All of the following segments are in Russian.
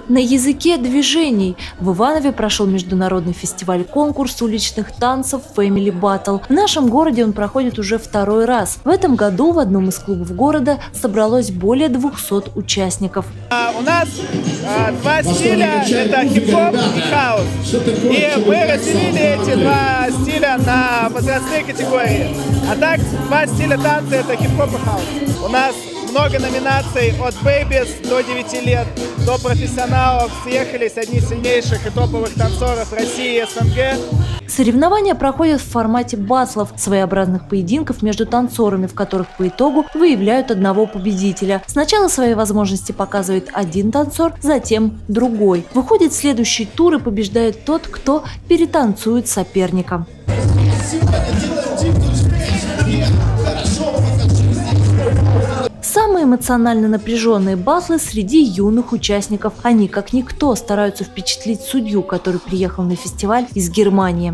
На языке движений в Иванове прошел международный фестиваль-конкурс уличных танцев Family Battle. В нашем городе он проходит уже второй раз. В этом году в одном из клубов города собралось более 200 участников. У нас два стиля – это хип-хоп и хаус. И мы разделили эти два стиля на возрастные категории. А так, два стиля танца – это хип-хоп и хаус. У нас много номинаций от бэйбис до 9 лет, до профессионалов. Съехались одни из сильнейших и топовых танцоров России и СНГ. Соревнования проходят в формате баттлов, своеобразных поединков между танцорами, в которых по итогу выявляют одного победителя. Сначала свои возможности показывает один танцор, затем другой. Выходит следующий тур и побеждает тот, кто перетанцует соперника. Самые эмоционально напряженные баттлы среди юных участников. Они, как никто, стараются впечатлить судью, который приехал на фестиваль из Германии.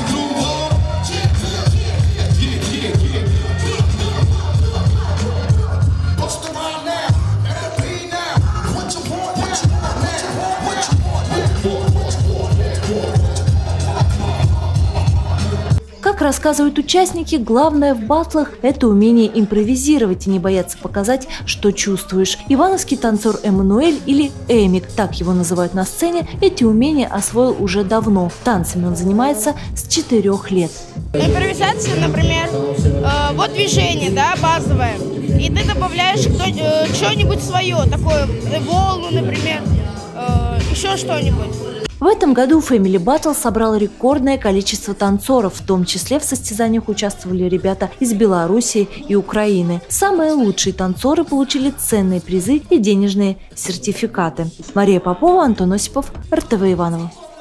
Как рассказывают участники, главное в баттлах – это умение импровизировать и не бояться показать, что чувствуешь. Ивановский танцор Эммануэль, или Эмик, так его называют на сцене, эти умения освоил уже давно. Танцами он занимается с 4 лет. Импровизация, например, вот движение, да, базовое, и ты добавляешь что-нибудь свое, такое волну, например, еще что-нибудь. В этом году Family Battle собрал рекордное количество танцоров, в том числе в состязаниях участвовали ребята из Белоруссии и Украины. Самые лучшие танцоры получили ценные призы и денежные сертификаты. Мария Попова, Антон Осипов, РТВ Иваново.